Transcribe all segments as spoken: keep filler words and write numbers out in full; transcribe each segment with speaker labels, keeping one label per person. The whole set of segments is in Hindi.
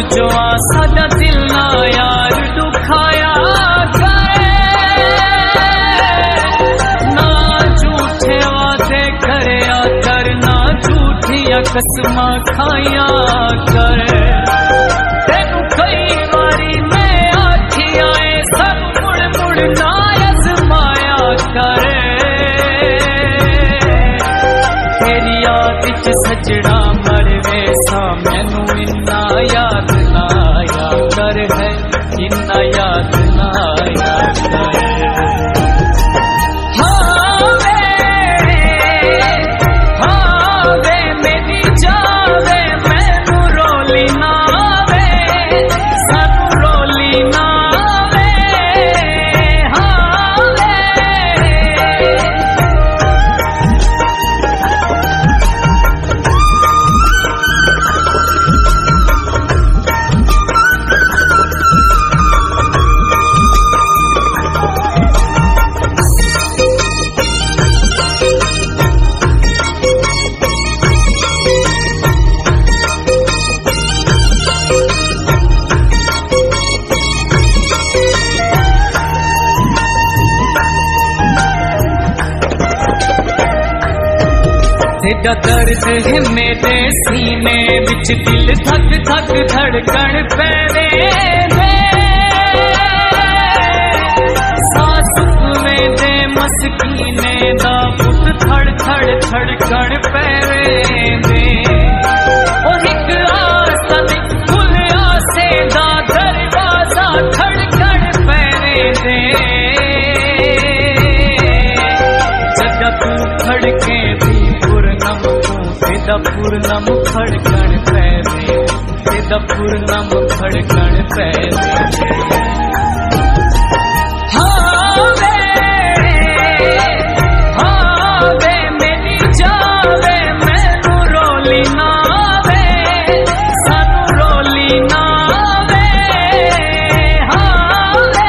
Speaker 1: जो सादा दिल ना यार दुखाया करे, ना झूठे वादे करे कर, ना झूठिया कसमां खाया करे। तेनू कई बारी मैं आखिया है सब मुड़ मुड़ ना अजमाया करे, तेरी याद च सजड़ा मरवे सा मैनू इन्ना याद ना आया कर है, इन्ना याद ना आया कर। हाँ वे हाँ वे मेरी जावे मैनू रोली ना वे, सानू रोली ना वे। हाँ वे तेरा दर्द है मेरे सीने विच, दिल धक धक धड़कन पैवे दे, सांस में दे मस्कीने दा पुट थड़ थड़ धड़कन पैवे दे। ओ हिक आसा दे खुल आसे दा दरवाजा धड़कन पैवे दे, जगा तू खड़के तेदा पूर्णम खड़कन पैवे, तेदा पूर्णम खड़कन पैवे। हाँ वे हाँ वे मेरी जावे मैनू रोली ना वे, सानू रोली ना वे। हाँ वे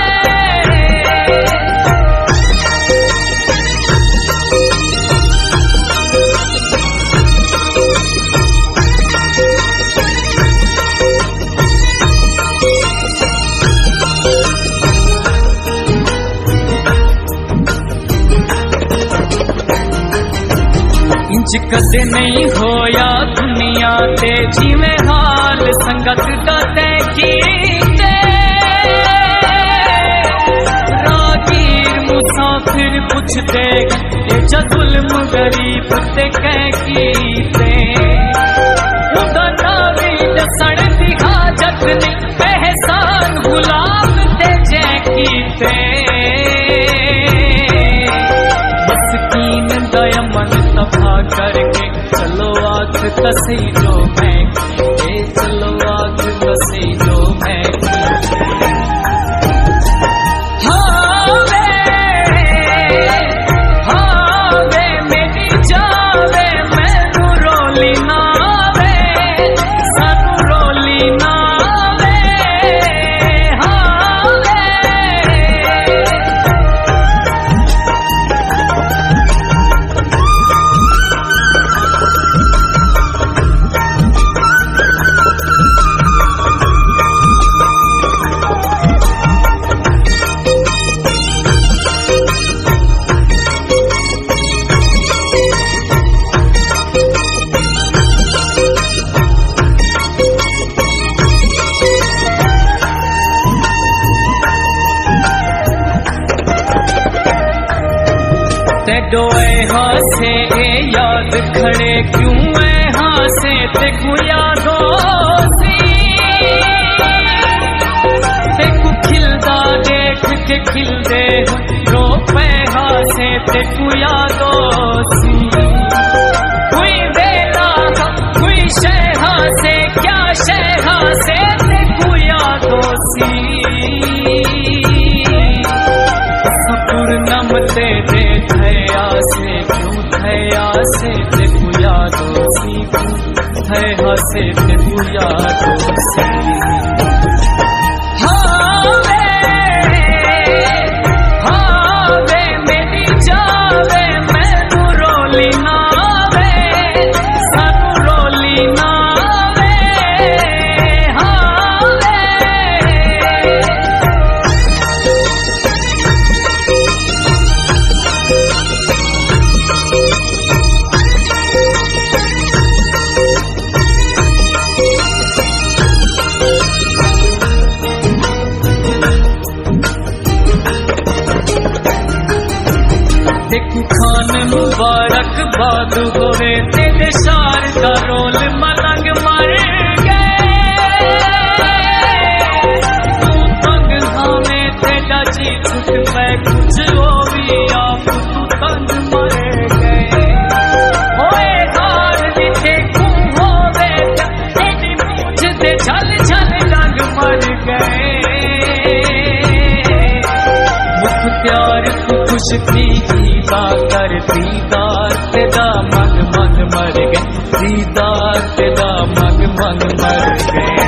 Speaker 1: इंज कदे नहीं होया दुनिया ते जिवें हाल संगत दा तैं कीते, रागीर मुसाफिर पुछदे ए जुल्म गरीब ते कै कीते। उदा नावी दसण दी हाजत नहीं, एहसान गुलाम ते जै कीते। मस्कीन दया मन तफा करके चलो आग तसी जो मैं कीते, चलो आग तसी जो मैं कीते। हाँ वे हाँ वे मेरी जावे मैनू रोली ना वे, सानू रोली ना वे। हाँ वे डोए हासे याद खड़े क्यों है हासे देखो यादों सी, देखो खिलदा देख के खिलदे रो पे हासे देखो यादों सी। कोई बेला कोई शह हासे क्या शह हासे देखो यादों सी। पूर्णम ते दे थया से क्यों थया से देखो यादों सी, थया से देखो यादों सी। हाँ वे हाँ वे मेरी जावे मैनू रोली ना वे, सानू रोली ना वे। हाँ थी ईदा कर दीदार तेदा मंग मंग मर गए, दीदार तेदा मंग मंग मर गए।